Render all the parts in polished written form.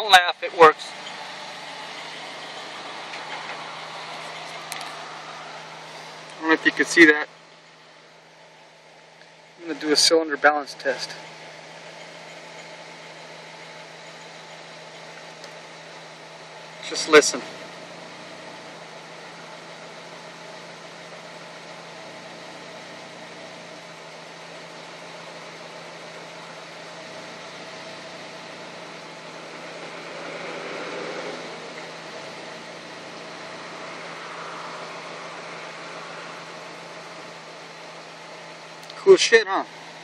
Don't laugh, it works. I don't know if you can see that. I'm going to do a cylinder balance test. Just listen. Cool shit, huh?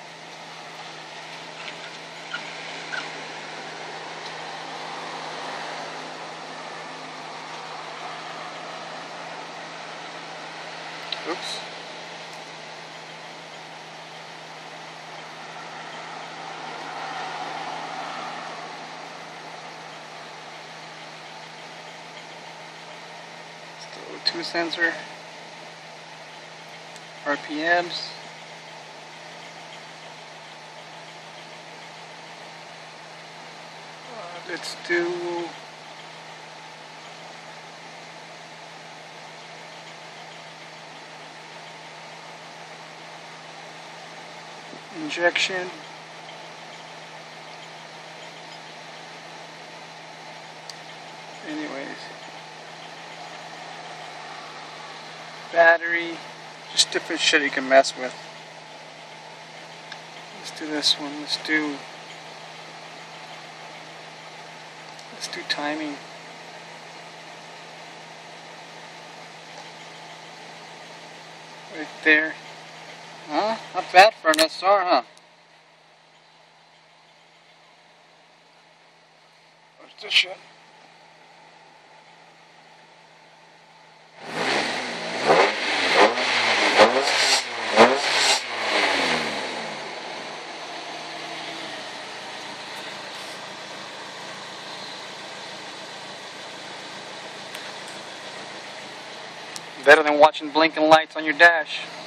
Oops. It's the O2 sensor. RPMs. Let's do injection. Anyways, battery, just different shit you can mess with. Let's do this one. Let's do timing. Right there. Huh? Not bad for an SR, huh? What's this shit? Better than watching blinking lights on your dash.